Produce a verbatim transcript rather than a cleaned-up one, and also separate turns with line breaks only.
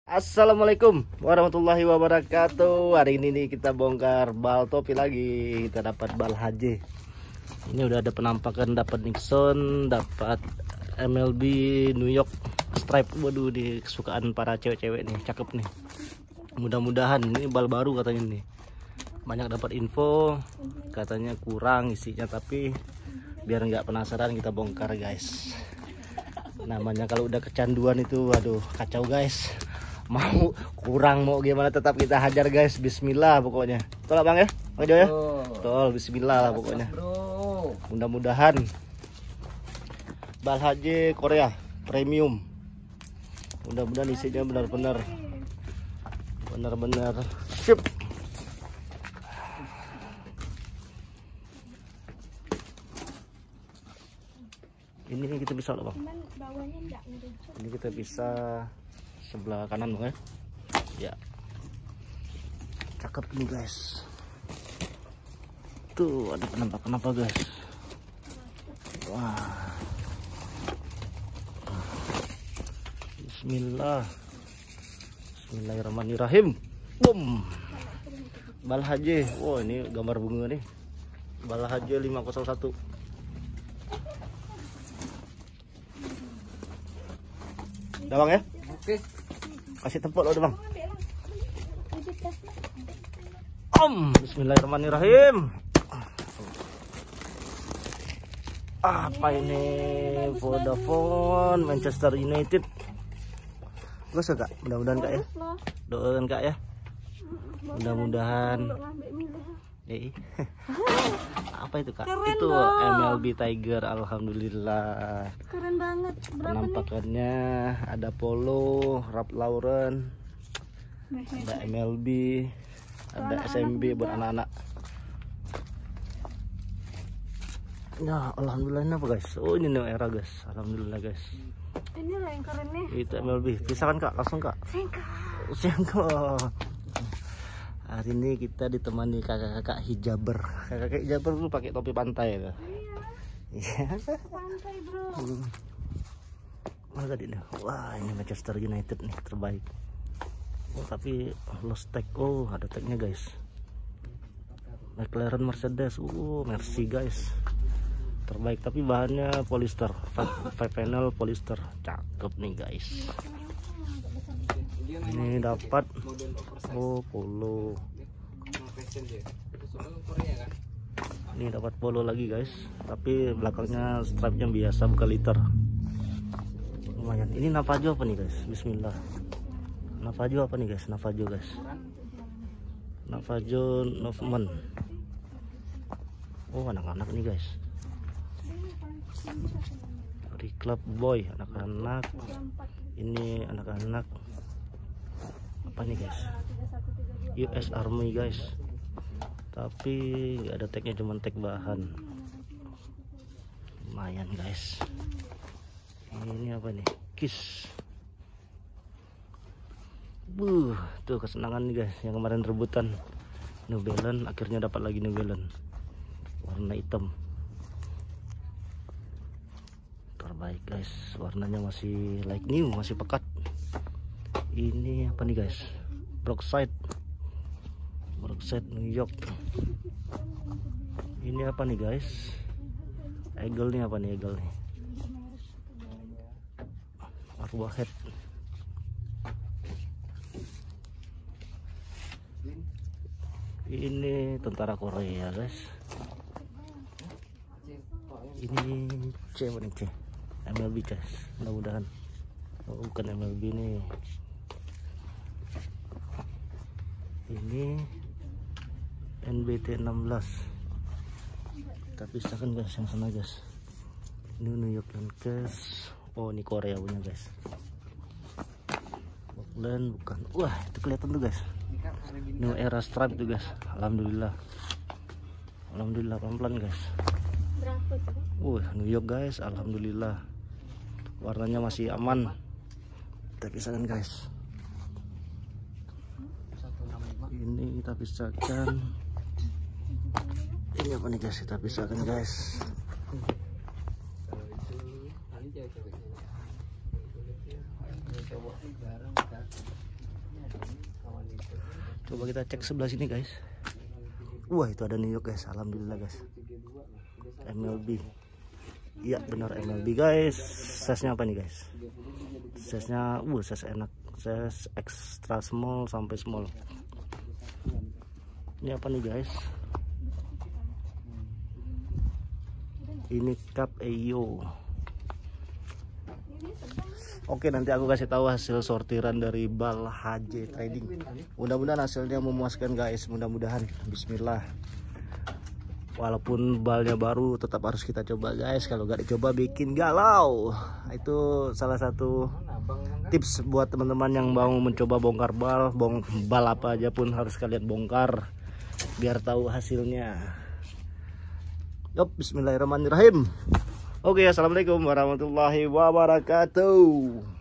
Assalamualaikum warahmatullahi wabarakatuh. Hari ini nih kita bongkar bal topi lagi. Kita dapat bal H J. Ini udah ada penampakan, dapat Nixon, dapat M L B New York Stripe. Waduh, di kesukaan para cewek-cewek nih, cakep nih. Mudah-mudahan ini bal baru katanya nih. Banyak dapat info, katanya kurang isinya, tapi biar nggak penasaran kita bongkar guys. Namanya kalau udah kecanduan itu, waduh kacau guys. Mau kurang mau gimana tetap kita hajar guys. Bismillah pokoknya. Tolak bang ya, bang Jo ya. Tol, Bismillah lah pokoknya. Mudah-mudahan bal H J Korea premium. Mudah-mudahan isinya benar-benar benar-benar sip. Ini kita bisa loh bang. Ini kita bisa sebelah kanan bang ya. Ya, cakep nih guys. Tuh ada penampakan apa guys. Wah, Bismillah, Bismillahirrahmanirrahim. Boom, bal H J. Wow, ini gambar bunga nih. Bal H J lima nol satu. Udah bang ya. Oke. Kasih tempot loh bang. Om, Bismillahirrahmanirrahim. Apa ini? Vodafone Manchester United. Gue suka. Mudah-mudahan kak ya. Doakan kak ya. Mudah-mudahan. Eh, apa itu kak?
Keren
itu
dong.
M L B Tiger. Alhamdulillah.
Keren banget. Berapa
Penampakannya nih? Ada Polo, Ralph Lauren, ada M L B, ada
anak-anak
S M B
juga.
buat anak-anak. Ya, alhamdulillah ini apa guys? Oh, ini New Era guys. Alhamdulillah guys.
Ini lah yang keren nih.
Itu M L B. Pisahkan kak, langsung kak.
Singkat.
Singkat. Hari ini kita ditemani kakak-kakak hijaber. Kakak-kakak hijaber dulu pakai topi pantai ya. Iya.
Pantai bro.
Mana tadi nih? Wah, ini Manchester United nih terbaik. Oh, tapi lost tag. Oh, ada tagnya guys. McLaren Mercedes. Oh, Mercy guys. Terbaik, tapi bahannya polyester. Five panel polyester. Cakep nih guys. Ini dapat oh Polo. Ini dapat Polo lagi guys, tapi belakangnya stripe-nya biasa bukan liter. Lumayan. Ini Navajo apa nih guys? Bismillah. Navajo apa nih guys? Navajo guys. Navajo Novement. Oh, anak-anak nih guys. Dari Club Boy, anak-anak. Ini anak-anak. Apa nih guys? U S Army guys. Tapi nggak ada tagnya, cuma tag bahan. Lumayan guys. Ini apa nih? Kiss. Buh, tuh kesenangan nih guys, yang kemarin rebutan New Balance akhirnya dapat lagi New Balance warna hitam. Terbaik guys, warnanya masih like new, masih pekat. Ini apa nih guys? Brookside. Brookside New York. Ini apa nih guys? Eagle nih, apa nih Eagle nih? Arrowhead. Ini tentara Korea guys. Ini C apa nih C? M L B guys. Mudah-mudahan. Oh, bukan M L B nih. Ini N B T enam belas. Kita pisahkan guys yang sana guys. Ini New York Lancers. Oh, ini Korea punya guys. Bukan, bukan. Wah, itu kelihatan tuh guys. New Era Stripe tuh guys. Alhamdulillah. Alhamdulillah, pelan-pelan guys.
Berapa tuh?
Wah, New York guys. Alhamdulillah. Warnanya masih aman. Kita pisahkan guys. Ini kita pisahkan. Ini apa nih guys? Kita pisahkan guys. Coba kita cek sebelah sini guys. Wah itu ada New York guys. Alhamdulillah guys. M L B. Iya benar M L B guys. Size-nya apa nih guys? Size-nya uh size enak. Size extra small sampai small. Ini apa nih guys? Ini cup Ayo. Oke, nanti aku kasih tahu hasil sortiran dari Bal H J Trading. Mudah-mudahan hasilnya memuaskan guys. Mudah-mudahan. Bismillah. Walaupun balnya baru, tetap harus kita coba guys. Kalau gak dicoba bikin galau. Itu salah satu tips buat teman-teman yang mau mencoba bongkar bal. Bong bal apa aja pun harus kalian bongkar biar tahu hasilnya. Yop, bismillahirrahmanirrahim. Oke, assalamualaikum warahmatullahi wabarakatuh.